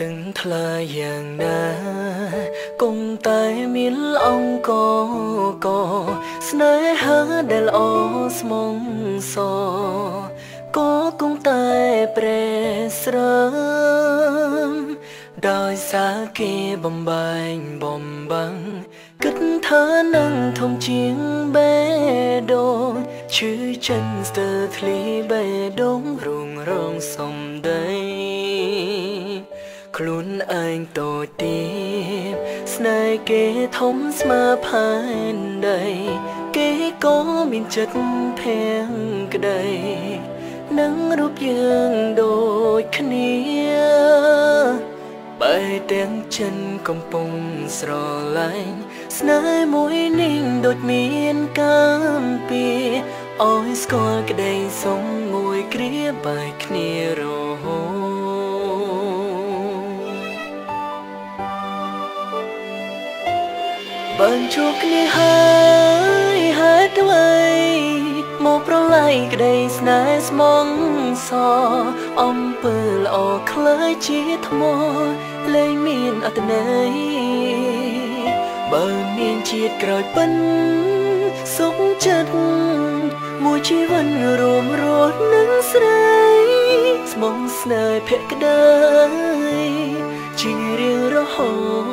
từng thla yang na cùng tay miên ông có snai ha del os mong so có cùng tay presram đôi xa kia bom băng cất thở nâng thông chiến bé đô chữ chân sơ thli bé đống rung rong sông đâyខ្លួនឯងតូចទៀតស្នេហ៍គេធំស្មើផែនដីគេក៏មានចិត្តភាំងក្ដីនឹងរូបយើងដូចគ្នាបែរទាំងចិនកំពុងស្រឡាញ់ស្នេហ៍មួយនេះដូចមានកម្មពីអោយស្គាល់ក្ដីសុំមួយគ្រាបែកគ្នារហូតបានជួបគ្នាហើយហេតុអ្វីមកប្រឡាយក្ដីស្នេហ៍ស្មងសអំពើល្អខ្លាយជាថ្មលែងមានអត្ថន័យបើមានជាតិក្រោយពិនសុខចិត្តមួយជីវិតរួមរស់នឹងស្រីស្មងស្នេហ៍ភក្តីជារៀងរហូត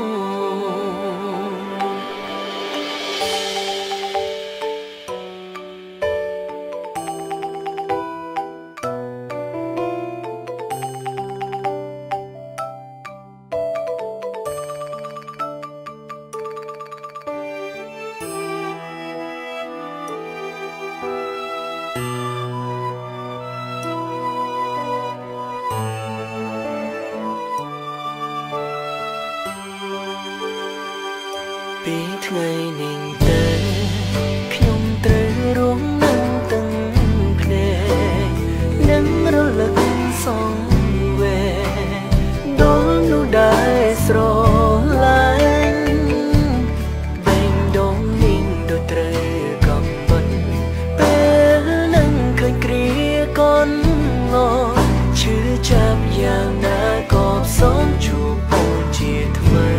ពីថ្ងៃនេះទៅខ្ញុំត្រូវរងនឹងទាំងភ្នែកនឹងរលឹកសងវេដល់នោះដែរស្រឡាញ់បែងដងនេះដូចត្រូវកំបិតពេលនឹងឃើញគ្រាកូនងឈឺចាប់យ៉ាងណាក៏សូមជួបអូនជាថ្មី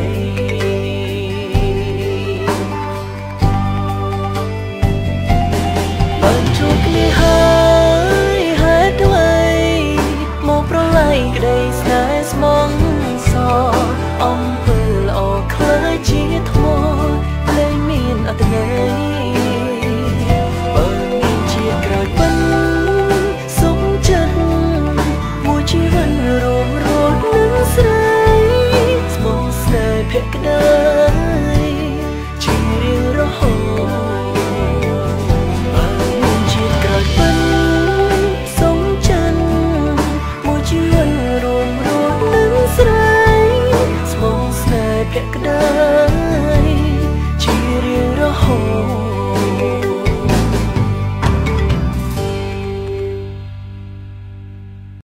ជួបគ្នាហើយហេតុអ្វីមកប្រឡាយក្ដីស្នេហ៍ស្មងសអំពើល្អខ្លាយជាថ្មលែងមានអត្ថន័យបើមានជាតិក្រោយពិនសុខចិត្តមួយជីវិតរួមរស់នឹងស្រីស្មងស្នេហ៍ភក្តីជារៀងរហូតក្តី